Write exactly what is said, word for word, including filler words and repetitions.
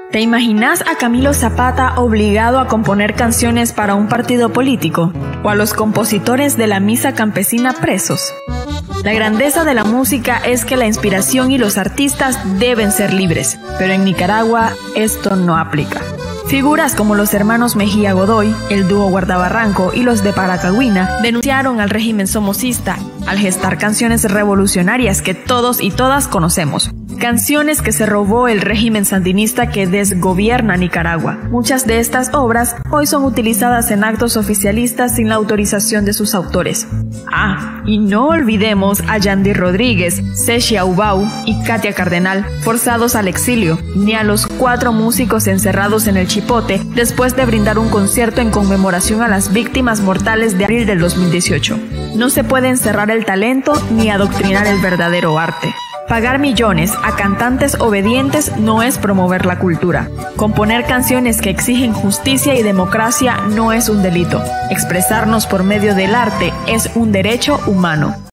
¿Te imaginas a Camilo Zapata obligado a componer canciones para un partido político? ¿O a los compositores de la Misa Campesina presos? La grandeza de la música es que la inspiración y los artistas deben ser libres, pero en Nicaragua esto no aplica. Figuras como los hermanos Mejía Godoy, el dúo Guardabarranco y los de Paracagüina denunciaron al régimen somocista al gestar canciones revolucionarias que todos y todas conocemos. Canciones que se robó el régimen sandinista que desgobierna Nicaragua. Muchas de estas obras hoy son utilizadas en actos oficialistas sin la autorización de sus autores. Ah, y no olvidemos a Yandy Rodríguez, Sechia Ubau y Katia Cardenal, forzados al exilio, ni a los cuatro músicos encerrados en el Chipote después de brindar un concierto en conmemoración a las víctimas mortales de abril del dos mil dieciocho. No se puede encerrar el talento ni adoctrinar el verdadero arte. Pagar millones a cantantes obedientes no es promover la cultura. Componer canciones que exigen justicia y democracia no es un delito. Expresarnos por medio del arte es un derecho humano.